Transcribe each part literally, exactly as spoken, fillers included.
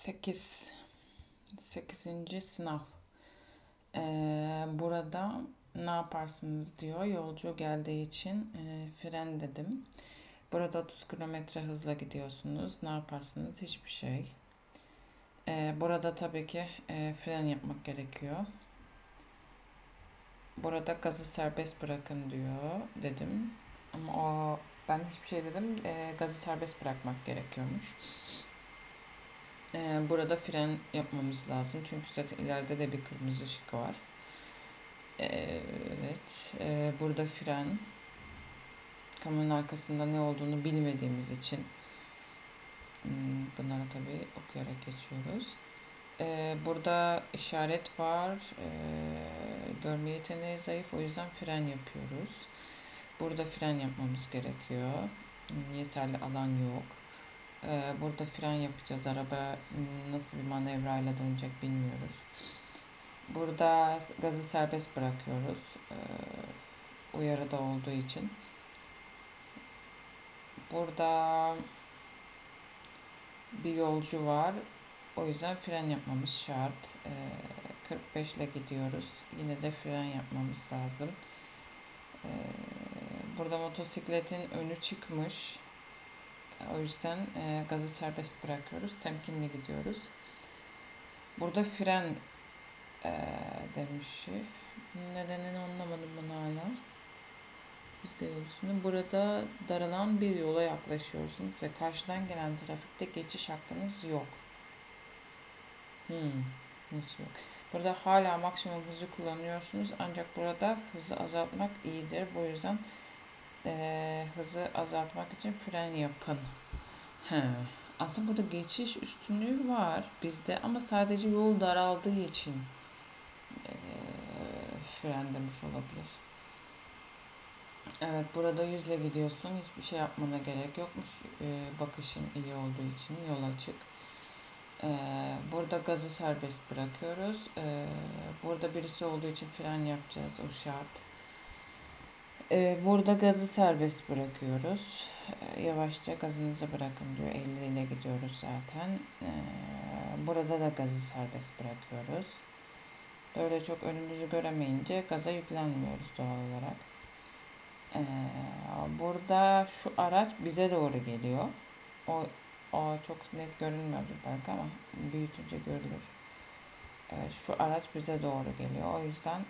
sekiz sekizinci sınav. Ee, burada ne yaparsınız diyor. Yolcu geldiği için e, fren dedim. Burada otuz kilometre hızla gidiyorsunuz. Ne yaparsınız? Hiçbir şey. Ee, burada tabii ki e, fren yapmak gerekiyor. Burada gazı serbest bırakın diyor dedim. Ama o ben hiçbir şey dedim. E, gazı serbest bırakmak gerekiyormuş. E, burada fren yapmamız lazım. Çünkü zaten ileride de bir kırmızı ışık var. E, evet. E, burada fren. Kamyonun arkasında ne olduğunu bilmediğimiz için hmm, bunları tabii okuyarak geçiyoruz. E, burada işaret var. E, görme yeteneği zayıf. O yüzden fren yapıyoruz. Burada fren yapmamız gerekiyor. Yeterli alan yok. Ee, burada fren yapacağız. Araba nasıl bir manevrayla dönecek bilmiyoruz. Burada gazı serbest bırakıyoruz. Ee, uyarıda olduğu için. Burada bir yolcu var. O yüzden fren yapmamız şart. Ee, kırk beş ile gidiyoruz. Yine de fren yapmamız lazım. Ee, burada motosikletin önü çıkmış. O yüzden e, gazı serbest bırakıyoruz. Temkinli gidiyoruz. Burada fren e, demiş. Bunun nedenini anlamadım ben hala. Biz de yol üstünde. Burada daralan bir yola yaklaşıyorsunuz ve karşıdan gelen trafikte geçiş hakkınız yok. Hmm, nasıl yok? Burada hala maksimum hızı kullanıyorsunuz. Ancak burada hızı azaltmak iyidir. Bu yüzden e, hızı azaltmak için fren yapın. He. Aslında burada geçiş üstünlüğü var bizde ama sadece yol daraldığı için e, fren demiş olabilir. Evet, burada yüzle gidiyorsun. Hiçbir şey yapmana gerek yokmuş. E, bakışın iyi olduğu için yol açık. E, burada gazı serbest bırakıyoruz. E, burada birisi olduğu için fren yapacağız. O şart. E, burada gazı serbest bırakıyoruz. E, yavaşça gazınızı bırakın diyor. elli ile gidiyoruz zaten. E, burada da gazı serbest bırakıyoruz. Böyle çok önümüzü göremeyince gaza yüklenmiyoruz doğal olarak. E, burada şu araç bize doğru geliyor. O, o çok net görünmüyordur belki ama büyütünce görülür. Evet, şu araç bize doğru geliyor. O yüzden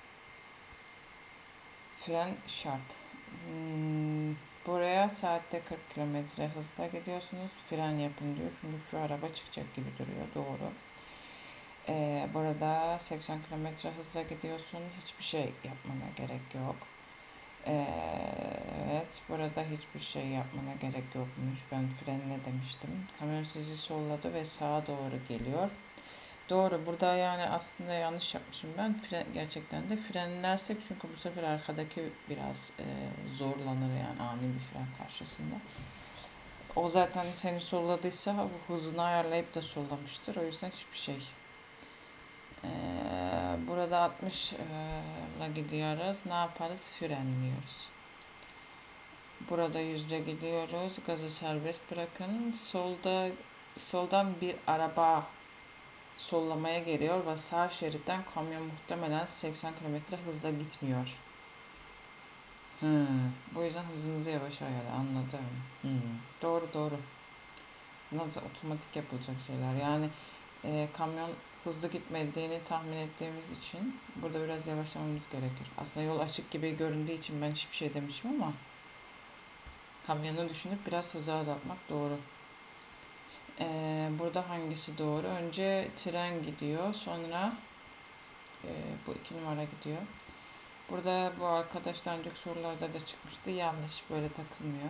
fren şart. Hmm, buraya saatte kırk kilometre hızla gidiyorsunuz. Fren yapın diyor. Çünkü şu araba çıkacak gibi duruyor. Doğru. Ee, burada seksen kilometre hızla gidiyorsun. Hiçbir şey yapmana gerek yok. Ee, evet. Burada hiçbir şey yapmana gerek yokmuş. Ben frenle demiştim. Kamyon sizi solladı ve sağa doğru geliyor. Doğru. Burada yani aslında yanlış yapmışım ben. Fren, gerçekten de frenlersek çünkü bu sefer arkadaki biraz e, zorlanır yani ani bir fren karşısında. O zaten seni solladıysa hızını ayarlayıp da sollamıştır. O yüzden hiçbir şey. Ee, burada altmış ile gidiyoruz. Ne yaparız? Frenliyoruz. Burada yüzde gidiyoruz. Gazı serbest bırakın. Solda soldan bir araba sollamaya geliyor ve sağ şeritten kamyon muhtemelen seksen kilometre hızla gitmiyor. Hmm. Bu yüzden hızınızı yavaş ayarla. Anladım. Hmm. Doğru doğru. Bunlar da otomatik yapılacak şeyler. Yani e, kamyon hızlı gitmediğini tahmin ettiğimiz için burada biraz yavaşlamamız gerekir. Aslında yol açık gibi göründüğü için ben hiçbir şey demişim ama kamyonu düşünüp biraz hızı azaltmak doğru. Ee, burada hangisi doğru? Önce tren gidiyor. Sonra e, bu iki numara gidiyor. Burada bu arkadaşlar önceki sorularda da çıkmıştı. Yanlış. Böyle takılmıyor.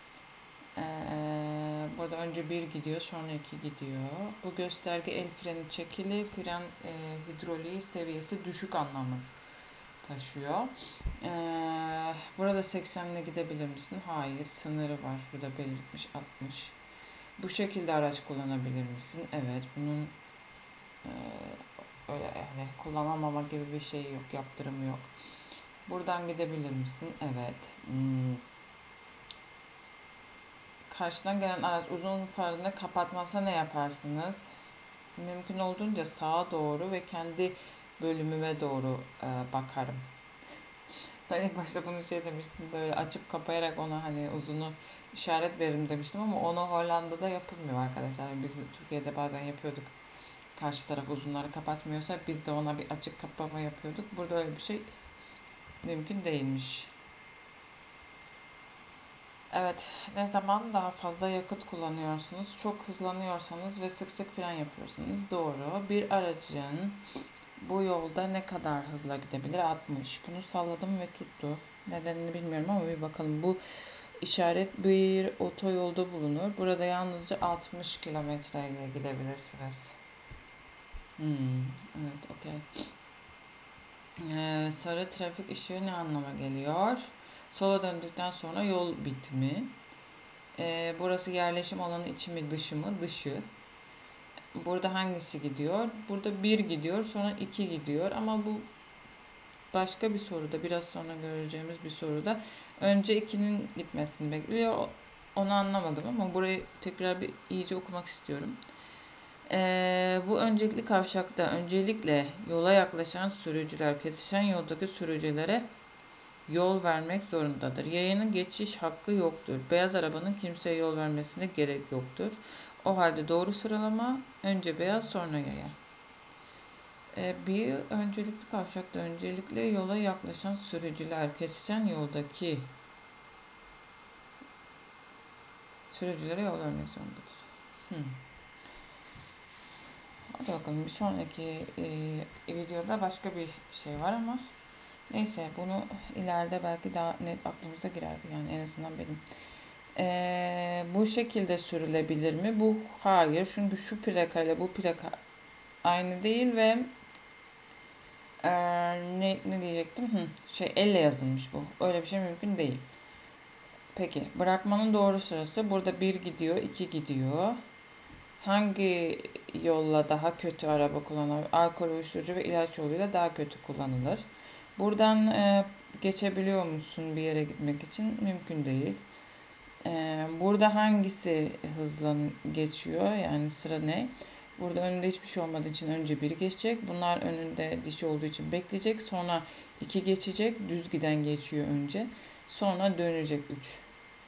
Ee, burada önce bir gidiyor. Sonra iki gidiyor. Bu gösterge el freni çekili. Fren e, hidroliği seviyesi düşük anlamı taşıyor. Ee, burada seksen ile gidebilir misin? Hayır. Sınırı var. Şurada belirtmiş altmış. Bu şekilde araç kullanabilir misin? Evet. Bunun e, öyle yani kullanamama gibi bir şey yok. Yaptırım yok. Buradan gidebilir misin? Evet. Hmm. Karşıdan gelen araç uzun farını kapatmasa ne yaparsınız? mümkün olduğunca sağa doğru ve kendi bölümüme doğru e, bakarım. Ben ilk başta bunu şey demiştim, böyle açıp kapayarak ona hani uzunu işaret veririm demiştim ama onu Hollanda'da yapılmıyor arkadaşlar. Yani biz Türkiye'de bazen yapıyorduk. Karşı taraf uzunları kapatmıyorsa biz de ona bir açık kapama yapıyorduk. Burada öyle bir şey mümkün değilmiş. Evet, ne zaman daha fazla yakıt kullanıyorsunuz, çok hızlanıyorsanız ve sık sık fren yapıyorsanız doğru. Bir aracın bu yolda ne kadar hızla gidebilir? altmış. Bunu salladım ve tuttu. Nedenini bilmiyorum ama bir bakalım. Bu işaret bir otoyolda bulunur. Burada yalnızca altmış kilometre ile gidebilirsiniz. Hmm, evet, okey. Ee, sarı trafik ışığı ne anlama geliyor? Sola döndükten sonra yol bitimi. Ee, burası yerleşim alanı içi mi dışı mı? Dışı. Burada hangisi gidiyor? Burada bir gidiyor, sonra iki gidiyor ama bu başka bir soruda, biraz sonra göreceğimiz bir soruda önce ikinin gitmesini bekliyor. Onu anlamadım ama burayı tekrar bir iyice okumak istiyorum. Ee, bu öncelikli kavşakta öncelikle yola yaklaşan sürücüler kesişen yoldaki sürücülere yol vermek zorundadır. Yayanın geçiş hakkı yoktur. Beyaz arabanın kimseye yol vermesine gerek yoktur. O halde doğru sıralama önce beyaz sonra yaya. Ee, bir öncelikli kavşakta öncelikle yola yaklaşan sürücüler kesişen yoldaki sürücülere yol vermek zorundadır. Hmm. Hadi bakalım, bir sonraki e, videoda başka bir şey var ama neyse, bunu ileride belki daha net aklımıza girer, yani en azından benim. Ee, bu şekilde sürülebilir mi? Bu hayır, çünkü şu plaka ile bu plaka aynı değil ve e, ne, ne diyecektim? Hı, şey elle yazılmış bu. Öyle bir şey mümkün değil. Peki, bırakmanın doğru sırası burada bir gidiyor, iki gidiyor. Hangi yolla daha kötü araba kullanılır? Alkol, uyuşturucu ve ilaç yoluyla daha kötü kullanılır. Buradan e, geçebiliyor musun bir yere gitmek için? Mümkün değil. E, burada hangisi hızla geçiyor? Yani sıra ne? Burada önünde hiçbir şey olmadığı için önce biri geçecek. Bunlar önünde dişi olduğu için bekleyecek. Sonra iki geçecek. Düz giden geçiyor önce. Sonra dönecek üç.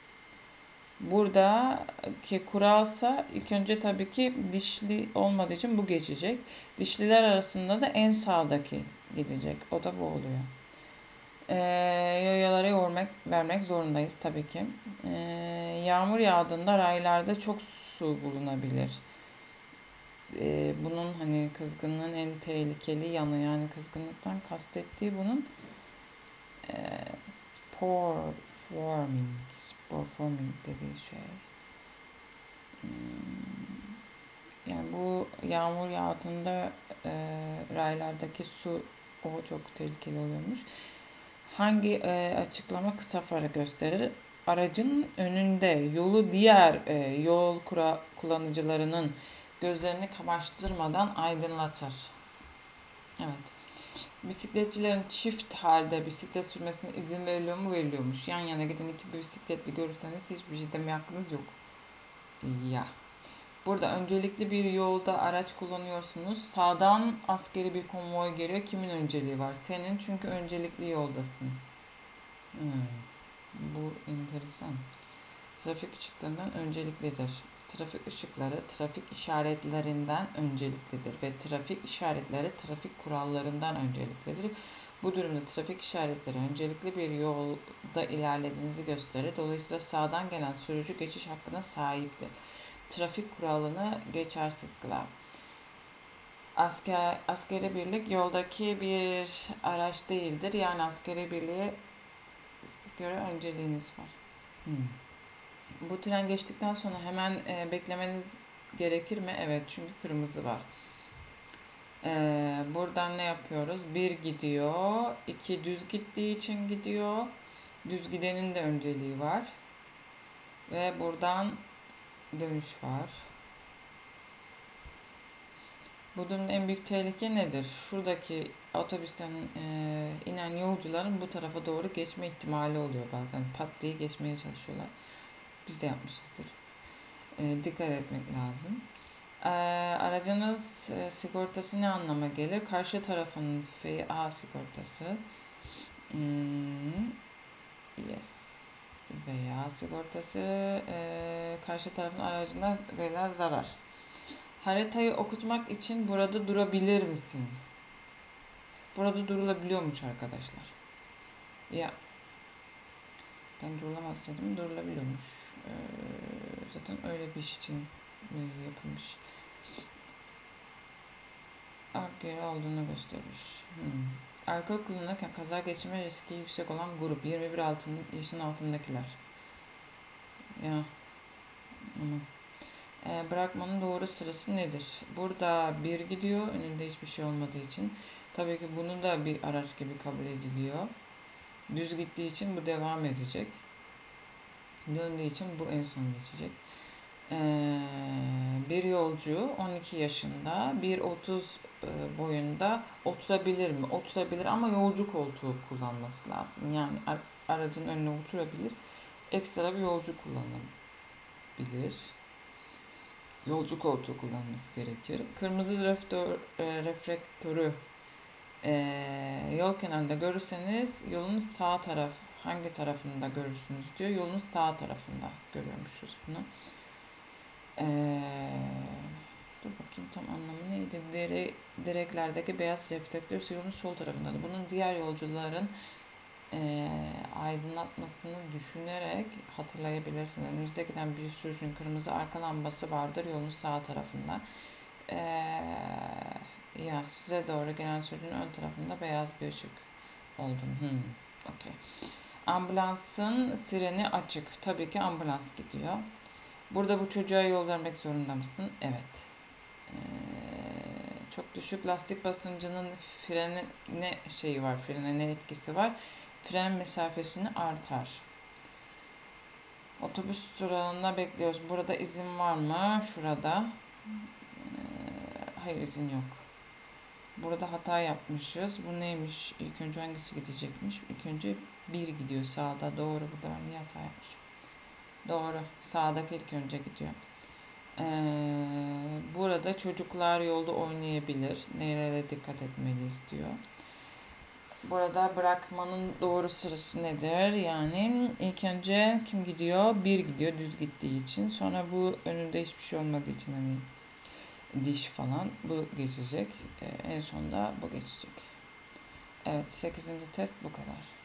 Buradaki kuralsa ilk önce tabii ki dişli olmadığı için bu geçecek. Dişliler arasında da en sağdaki gidecek. O da bu oluyor. Ee, yayalara yol vermek zorundayız tabii ki. Ee, yağmur yağdığında raylarda çok su bulunabilir. Ee, bunun hani kızgınlığın en tehlikeli yanı, yani kızgınlıktan kastettiği bunun e, spore forming, spore forming dediği şey. Hmm, Yani bu yağmur yağdığında e, raylardaki su, o çok tehlikeli oluyormuş. Hangi e, açıklama kısa farı gösterir? Aracın önünde yolu diğer e, yol kura, kullanıcılarının gözlerini kamaştırmadan aydınlatır. Evet. Bisikletçilerin çift halde bisiklet sürmesine izin veriliyor mu? Veriliyormuş. Yan yana giden iki bisikletli görürseniz hiçbir şey demeye hakkınız yok. Ya. Burada öncelikli bir yolda araç kullanıyorsunuz. Sağdan askeri bir konvoy geliyor. Kimin önceliği var? Senin, çünkü öncelikli yoldasın. Hmm, bu enteresan. Trafik ışıklarından önceliklidir. Trafik ışıkları trafik işaretlerinden önceliklidir ve trafik işaretleri trafik kurallarından önceliklidir. Bu durumda trafik işaretleri öncelikli bir yolda ilerlediğinizi gösterir. Dolayısıyla sağdan gelen sürücü geçiş hakkına sahiptir. Trafik kuralını geçersiz kılar. Asker, askeri birlik yoldaki bir araç değildir. Yani askeri birliğe göre önceliğiniz var. Hmm. Bu tren geçtikten sonra hemen e, beklemeniz gerekir mi? Evet, çünkü kırmızı var. E, buradan ne yapıyoruz? Bir gidiyor, iki düz gittiği için gidiyor. Düz gidenin de önceliği var. Ve buradan dönüş var. Bu durumda en büyük tehlike nedir? Şuradaki otobüsten e, inen yolcuların bu tarafa doğru geçme ihtimali oluyor bazen. Pat diye geçmeye çalışıyorlar. Biz de yapmışızdır. E, dikkat etmek lazım. Ee, aracınız e, sigortası ne anlama gelir? Karşı tarafın F A sigortası. Hmm, yes. Veya sigortası e, karşı tarafın aracına verilen zarar. Haritayı okutmak için burada durabilir misin? Burada durulabiliyormuş arkadaşlar. Ya ben durulamaz dedim. Durulabiliyormuş. Ee, zaten öyle bir iş için e, yapılmış. Ark yeri olduğunu gösterir. Hmm. Alkol kullanırken kaza geçirme riski yüksek olan grup yirmi bir altın, yaşın altındakiler. Ya aman. Ee, bırakmanın doğru sırası nedir? Burada bir gidiyor önünde hiçbir şey olmadığı için. Tabii ki bunu da bir araç gibi kabul ediliyor. Düz gittiği için bu devam edecek. Döndüğü için bu en son geçecek. Ee, bir yolcu on iki yaşında, bir otuz e, boyunda oturabilir mi? Oturabilir ama yolcu koltuğu kullanması lazım. Yani aracın önüne oturabilir. Ekstra bir yolcu kullanabilir. Yolcu koltuğu kullanması gerekir. Kırmızı reftör, e, reflektörü e, yol kenarında görürseniz yolun sağ taraf hangi tarafında görürsünüz diyor. Yolun sağ tarafında görüyormuşuz bunu. Ee, dur bakayım tam anlamı neydi? Dere, direklerdeki beyaz reflektör yolun sol tarafındadır. Bunun diğer yolcuların e, aydınlatmasını düşünerek hatırlayabilirsin. Önünüzde giden bir sürücünün kırmızı arka lambası vardır yolun sağ tarafında. Ee, ya size doğru gelen sürücünün ön tarafında beyaz bir ışık oldum. Hmm, okay. Ambulansın sireni açık. Tabii ki ambulans gidiyor. Burada bu çocuğa yol vermek zorunda mısın? Evet. Ee, çok düşük lastik basıncının frene ne şeyi var, frene ne etkisi var? Fren mesafesini artar. Otobüs durağında bekliyoruz. Burada izin var mı? Şurada. Ee, hayır izin yok. Burada hata yapmışız. Bu neymiş? İlk önce hangisi gidecekmiş? İlk önce bir gidiyor sağda. Doğru. Burada ben niye hata yapmışım? Doğru. Sağdaki ilk önce gidiyor. Ee, burada çocuklar yolda oynayabilir. Nerelere dikkat etmeliyiz diyor. Burada bırakmanın doğru sırası nedir? Yani ilk önce kim gidiyor? Bir gidiyor düz gittiği için. Sonra bu önünde hiçbir şey olmadığı için hani diş falan bu geçecek. Ee, en sonunda bu geçecek. Evet sekizinci test bu kadar.